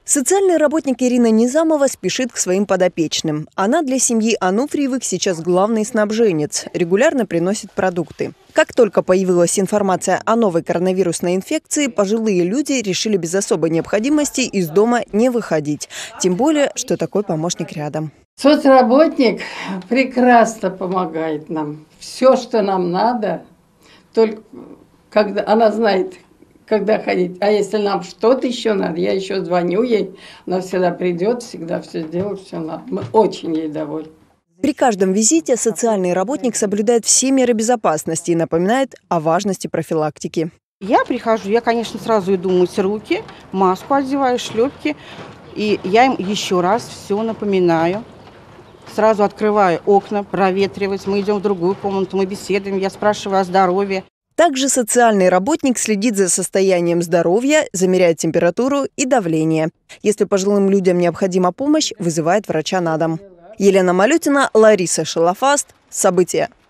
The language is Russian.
Социальный работник Ирина Низамова спешит к своим подопечным. Она для семьи Ануфриевых сейчас главный снабженец. Регулярно приносит продукты. Как только появилась информация о новой коронавирусной инфекции, пожилые люди решили без особой необходимости из дома не выходить. Тем более, что такой помощник рядом. Соцработник прекрасно помогает нам. Все, что нам надо, только когда она знает, когда ходить. А если нам что-то еще надо, я еще звоню ей, она всегда придет, всегда все сделает, все надо. Мы очень ей довольны. При каждом визите социальный работник соблюдает все меры безопасности и напоминает о важности профилактики. Я прихожу, я, конечно, сразу иду мыть руки, маску одеваю, шлепки. И я им еще раз все напоминаю. Сразу открываю окна, проветривать. Мы идем в другую комнату, мы беседуем, я спрашиваю о здоровье. Также социальный работник следит за состоянием здоровья, замеряет температуру и давление. Если пожилым людям необходима помощь, вызывает врача на дом. Елена Малютина, Лариса Шалафаст. События.